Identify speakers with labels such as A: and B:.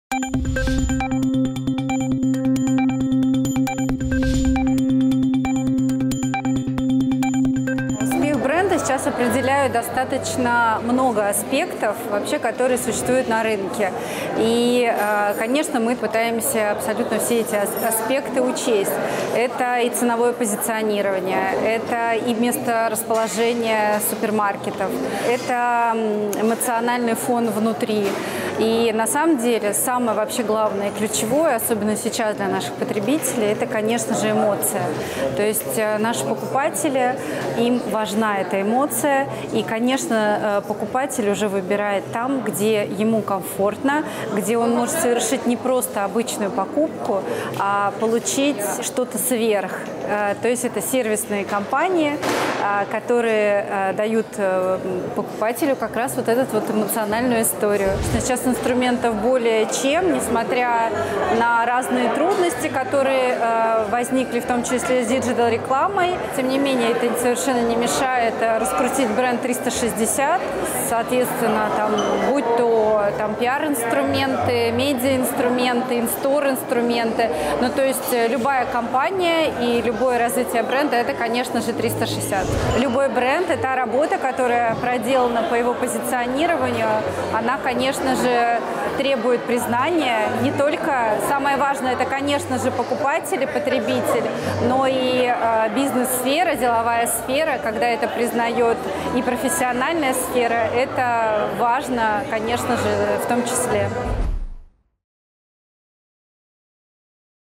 A: Успех бренда сейчас определяют достаточно много аспектов, вообще, которые существуют на рынке. И, конечно, мы пытаемся абсолютно все эти аспекты учесть. Это и ценовое позиционирование, это и место расположения супермаркетов, это эмоциональный фон внутри. И на самом деле самое вообще главное и ключевое, особенно сейчас для наших потребителей, это, конечно же, эмоция. То есть наши покупатели, им важна эта эмоция. И, конечно, покупатель уже выбирает там, где ему комфортно, где он может совершить не просто обычную покупку, а получить что-то сверх. То есть это сервисные компании, которые дают покупателю как раз вот эту вот эмоциональную историю. Сейчас инструментов более чем, несмотря на разные трудности, которые возникли, в том числе с диджитал-рекламой. Тем не менее, это совершенно не мешает раскрутить бренд 360. Соответственно, будь то пиар-инструменты, медиа-инструменты, инстор-инструменты. Ну, то есть любая компания и любое развитие бренда – это, конечно же, 360. Любой бренд – это работа, которая проделана по его позиционированию. Она, конечно же, требует признания. Не только, самое важное – это, конечно же, покупатель, потребитель, но и бизнес-сфера, деловая сфера, когда это признает и профессиональная сфера, это важно, конечно же, в том числе.